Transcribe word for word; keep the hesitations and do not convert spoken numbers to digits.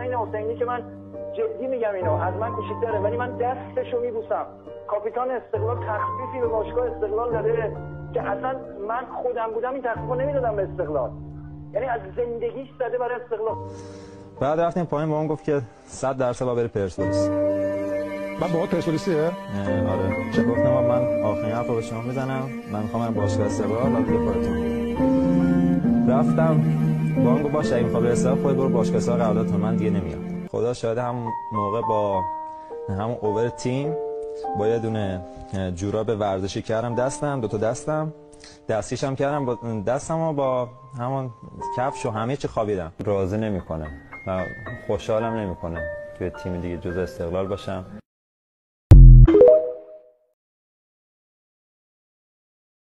حسین حسینی که من جدی میگم اینو، از من کوچیک‌تره ولی من دستشو میبوسم. کاپیتان استقلال تخفیفی به باشگاه استقلال داده که اصلا من خودم بودم این تخفیفو نمیدادم به استقلال، یعنی از زندگیش زده برای استقلال. بعد رفتیم پایین با اون گفت که صد درصد با بری پرسپولیس. بعد با پرسپولیسیه؟ آره. چه گفتم من آخرین حرف رو به شما میزنم، من میخوام برم باشگاه استقلال، بعد دیگه خودتون. رفتم با اون گفت باشه اگه میخوای بری استقلال خودت برو باشگاه استقلال، قراردادتون من دیگه نمیام. خدا شاهد هم موقع با همون اوور تیم با یه دونه جوراب ورزشی کردم دستم، دو تا دستم دستکشم کردم با دستمو با همون کفش و همه چی خوابیدم. راضی نمیکنه و خوشحالم نمیکنه توی تیم دیگه جزء استقلال باشم.